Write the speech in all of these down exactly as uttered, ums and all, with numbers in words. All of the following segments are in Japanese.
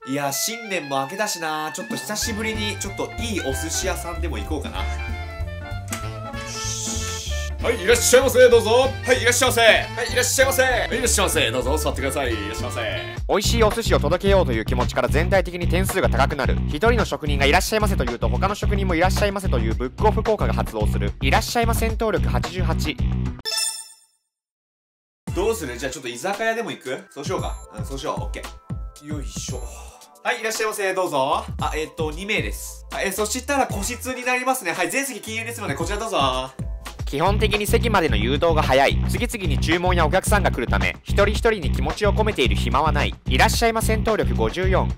いや、新年も明けたしな。ちょっと久しぶりにちょっといいお寿司屋さんでも行こうかな。はい、いらっしゃいませ、どうぞ。はい、いらっしゃいませ。はい、いらっしゃいませ。はい、いらっしゃいませ。どうぞ座ってください。いらっしゃいませ。 美味しいお寿司を届けようという気持ちから全体的に点数が高くなる。一人の職人がいらっしゃいませと言うと他の職人もいらっしゃいませというブックオフ効果が発動する。いらっしゃいま戦闘力はちじゅうはち。 どうする？じゃあちょっと居酒屋でも行く？そうしようか。うん、そうしよう。オッケー。よいしょ。はい、いらっしゃいませ。どうぞ。あ、えっと、にめいです。えー、そしたら個室になりますね。はい、全席禁煙ですので、こちらどうぞ。 基本的に席までの誘導が早い。次々に注文やお客さんが来るため、一人一人に気持ちを込めている暇はない。いらっしゃいま戦闘力ごじゅうよん。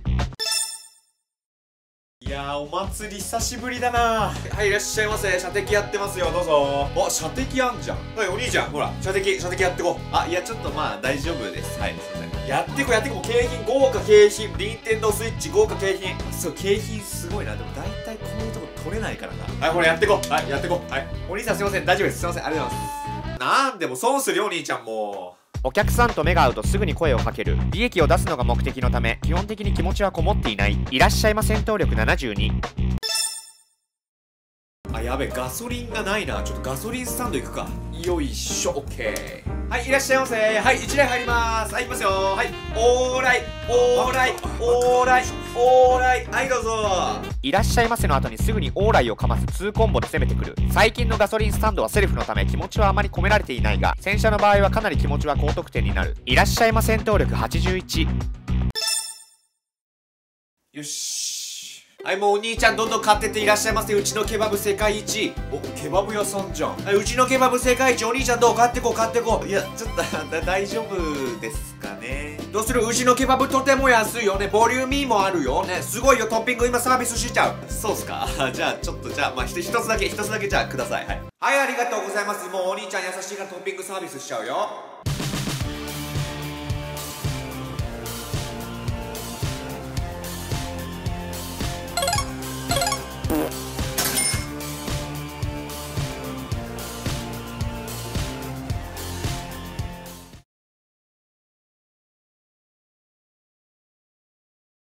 いやー、お祭り久しぶりだな。はい、いらっしゃいませ。射的やってますよ。どうぞ。お、射的あんじゃん。はい、お兄ちゃん、ほら、射的、射的やってこう。あ、いや、ちょっとまあ、大丈夫です。はい、すいません。やってこ、やってこ。景品、豪華景品。任天堂スイッチ、豪華景品。そう、景品すごいな。でも、大体こういうとこ取れないからな。はい、ほら、やってこ。はい、やってこ。はい。お兄さん、すいません。大丈夫です。すいません。ありがとうございます。なんでも、損するよ、お兄ちゃんも。 お客さんと目が合うとすぐに声をかける。利益を出すのが目的のため基本的に気持ちはこもっていない。いらっしゃいま戦闘力ななじゅうに。 あ、やべ、ガソリンがないな。ちょっとガソリンスタンド行くか。よいしょ。オッケー。はい、いらっしゃいませ。はい、いちだい入ります。はい、行きますよ。はい、オーライオーライオーライオーライ。はい、どうぞ。 いらっしゃいませの後にすぐにオーライをかますにコンボで攻めてくる。最近のガソリンスタンドはセルフのため気持ちはあまり込められていないが、洗車の場合はかなり気持ちは高得点になる。いらっしゃいま戦闘力はちじゅういち。 よし。はい、もうお兄ちゃんどんどん買ってっていらっしゃいませ。うちのケバブ世界一。お、ケバブ屋さんじゃん。はい、うちのケバブ世界一。お兄ちゃんどう？買ってこう、買ってこう。いや、ちょっと大丈夫ですかね。どうする？うちのケバブとても安いよね。ボリューミーもあるよね。すごいよ。トッピング今サービスしちゃう。そうっすか。じゃあちょっと、じゃあまあ一つだけ一つだけじゃあください。はい、はい、ありがとうございます。もうお兄ちゃん優しいからトッピングサービスしちゃうよ。